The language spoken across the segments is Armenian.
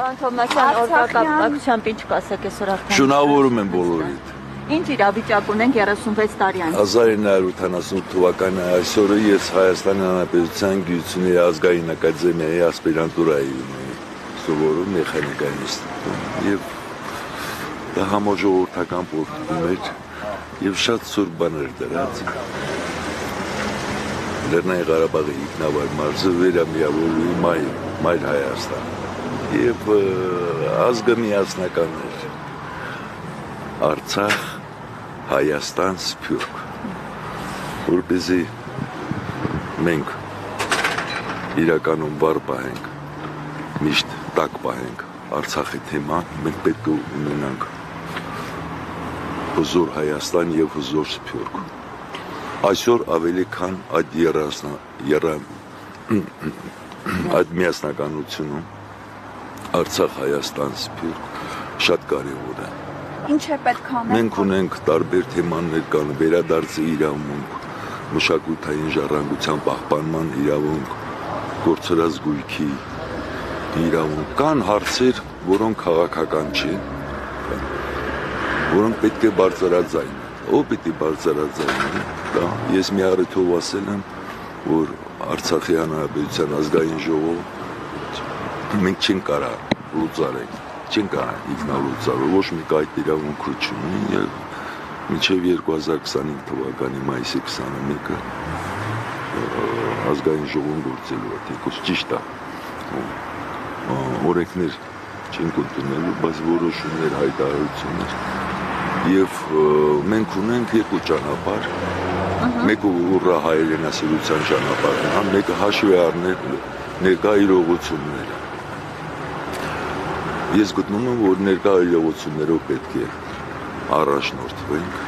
Պարոն Թովմասյան, օրգակապակցությամբ ինչ կասեք այսօր արդեն։ Շնորհավորում եմ բոլորիդ։ Ինչ իրավիճակ ունենք 36 տարի անց։ 1978 թվականի այսօրը ես Հայաստանի Հանրապետության Գյուղությունների ազգային ակադեմիայի ասպիրանտուրայի ունեի, սովորում մեխանիկայի ինստիտուտում, եւ դա համաժողովրդական պորտում էր եւ շատ սուր բաներ դրած։ Լեռնային Ղարաբաղի ինքնավար մարզը վերամիավորվի Մայր Հայաստան եւ ազգը միասնական էր։ Արցախ, Հայաստան, Սփյուռք, որպեսզի մենք իրականում վառ պահենք, միշտ տաք պահենք Արցախի թեման, մենք պետք է ունենանք հզոր Հայաստան եւ հզոր Սփյուռք։ Այսօր ավելի քան այդ միասնականությունում Արցախ, Հայաստան, Սփյուռք շատ կարևոր է։ Ինչ է պետք անել։ Մենք ունենք տարբեր թեմաներ կան, վերադարձի իրավունք, մշակութային ժառանգության պահպանման իրավունք, գործերած գույքի իրավունք, կան հարցեր, որոնք քաղաքական չեն, որոնք պետք է բարձրաձայն։ Ով պետք է բարձրաձայնի, դա ես մի առիթով ասել եմ, որ Արցախի Հանրապետության ազգային ժողով մենք չենք կարող լուծարել, չենք կարող ինքնալուծարել, ոչ մի կայտ իրավունք չունի եւ մինչեւ 2025 թվականի մայիսի 21-ը ազգային ժողովում գործելու է, թեկուզ ճիշտ է, օրենքներ չենք ընդունելու, բայց որոշումներ, հայտարարություններ եւ մենք ունենք երկու ճանապարհ, մեկը ուռա հայրենասիրության ճանապարհն է, մեկը հաշվի առնել ներկա իրողությունները։ Ես գտնում եմ, որ ներկա իրողություններով պետք է առաջնորդվենք,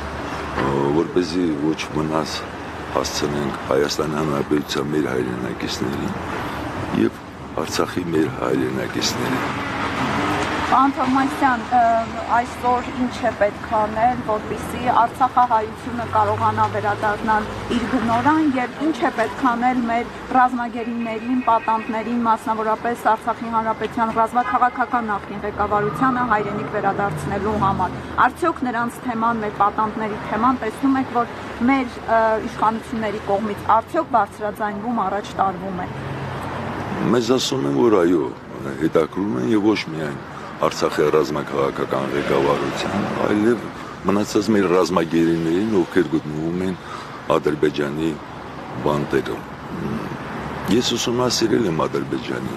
որպեսզի ոչ մնաս հասցնենք Հայաստանի Հանրապետության մեր հայրենակիցներին եւ Արցախի մեր հայրենակիցներին։ Պարոն Թովմասյան, այսօր ինչ է պետք անել, որպեսզի Արցախահայությունը կարողանա վերադառնալ իր բնորան եւ ինչ է պետք անել մեր ռազմագերիներին, պատանդներին, մասնավորապես Արցախի Հանրապետության ռազմաքաղաքական նախկին ղեկավարությանը հայրենիք վերադարձնելու համար։ Արդյոք նրանց թեման, մեր պատանդների թեման տեսնում եք, որ մեր իշխանությունների կողմից արդյոք բարձրաձայնվում, առաջ տարվում է։ Մեզ ասում են, որ այո, հետաքրում են եւ ոչ միայն Արցախի ռազմաքաղաքական ղեկավարության, այլև մնացած մեր ռազմագերիներին, ովքեր գտնվում են Ադրբեջանի բանտերում։ Ես ուսումնասիրել եմ Ադրբեջանի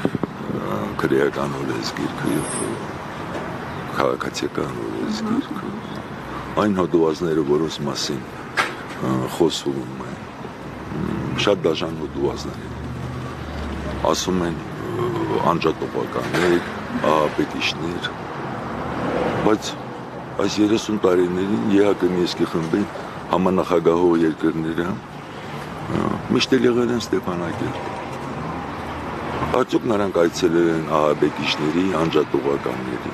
քրեական օրենսգիրքը եւ քաղաքացիական օրենսգիրքը, այն հոդվածները, որոնց մասին խոսվում է, շատ դաժան հոդվածներ են, ասում են անջատողականներ, ահաբեկիչներ, բայց այս 30 տարիներին ԵԱԿ Մինսկի խմբի համանախագահող երկրները միշտ եղել են Ստեփանակերտ։ Արդյոք նրանք այցելել են ահաբեկիչների, անջատողականների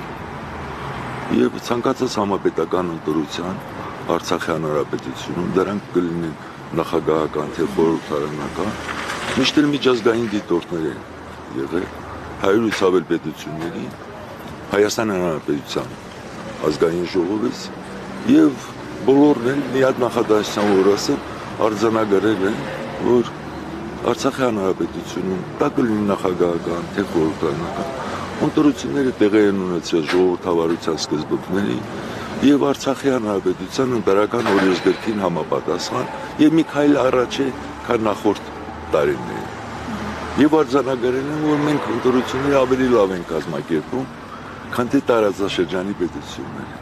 եւ ցանկացած համապետական ընտրության Արցախի Հանրապետությունում դրանք կլինեն նախագահական թե խորհրդարանական, միշտ էլ միջազգային դիտորդներ են եղել, 100-ից ավել պետությունների, Հայաստանի Հանրապետության ազգային ժողովից եւ բոլորն են միած նախադասության օրասը արձանագրել են, որ Արցախի Հանրապետությունում դա կլինի նախագահական թե խորհրդարանական ընտրությունները տեղի են ունեցել ժողովրդավարության սկզբունքների եւ Արցախի Հանրապետության ընտրական օրենսգրքին համապատասխան եւ մի քայլ առաջ է, քան նախորդ տարիներին։ Եվ արձանագրել են, որ մենք ընտրությունները ավելի լավ են կազմակերպում, քան թե տարածաշրջանի պետությունները։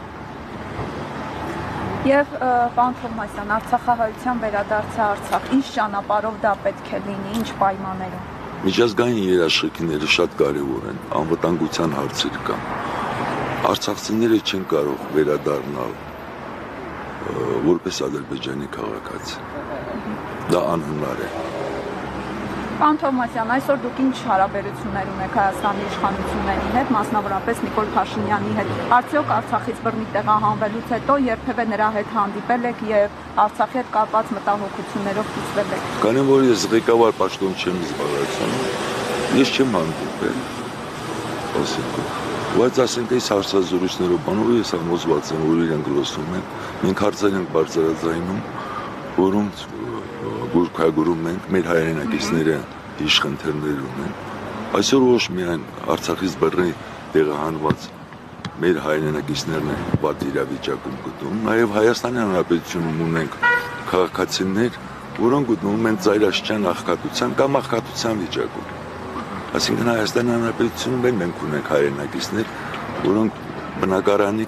Եվ պարոն Թովմասյան, Արցախահայության վերադարձը Արցախ, ինչ ճանապարհով դա պետք է լինի, ինչ պայմաններով։ Միջազգային երաշխիքները շատ կարևոր են, անվտանգության հարցեր կան։ Արցախցիները չեն կարող վերադառնալ որպես Ադրբեջանի քաղաքացի։ Դա անհնար է։ Պարոն Թովմասյան, այսօր դուք ինչ հարաբերություններ ունեք Հայաստանի իշխանությունների հետ, մասնավորապես Նիկոլ Փաշինյանի հետ։ Արդյոք Արցախից բռնի տեղահանվելուց հետո երբևէ նրա հետ հանդիպել եք եւ Արցախի հետ կապված մտահոգություններով կիսվել եք։ Քանի որ ես ղեկավար պաշտոն չեմ զբաղեցնում, ես չեմ հանդիպել։ ասենք։ Բայց ասենք այս հարցազրույցներով բանով ես համոզված եմ, որ իրենք լսում են։ Մենք հարցեր ենք բարձրաձայնում, որոնց գուրքագուրում ենք, մեր հայրենակիցները իշխաններներ ունեն։ Այսօր ոչ միայն Արցախից բռնի տեղահանված մեր հայրենակիցներն են վատ իրավիճակում գտնվում, նաև Հայաստանի Հանրապետությունում ունենք քաղաքացիներ, որոնք գտնվում են ծայրաշրջան աղքատության կամ աղքատության վիճակում։ Այսինքն Հայաստանի Հանրապետությունում մենք ունենք հայրենակիցներ, որոնք բնակարանի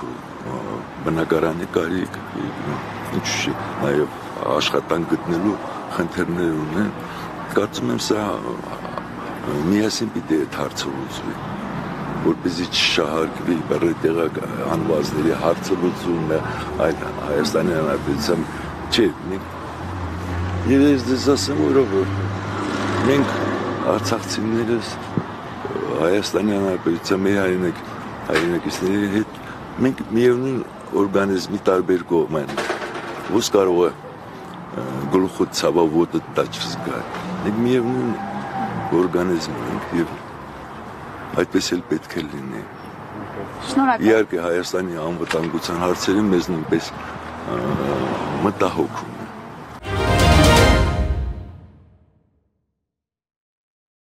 կարիք, նաև աշխատանք գտնելու խնդիրներ ունեն։ Կարծում եմ սա միասին պիտի այդ հարցը լուծվի, որպեսզի չշահարկվի բռնետեղակ անվազների հարցը լուծումը այլ Հայաստանի Հանրապետության չէ։ Եվ ես ձեզ ասեմ, որ մենք արցախցիներս Հայաստանի Հանրապետության մեր հայրենակիցների հետ մենք միևնույն օրգանիզմի տարբեր կողմ ենք, ոնց կարող է գլուխը ցավավոտը տաճ զգալ։ Մենք միևնույն օրգանիզմ ենք եւ այդպես էլ պետք է լինի։ Իհարկե Հայաստանի անվտանգության հարցերը մեզ նույնպես մտահոգում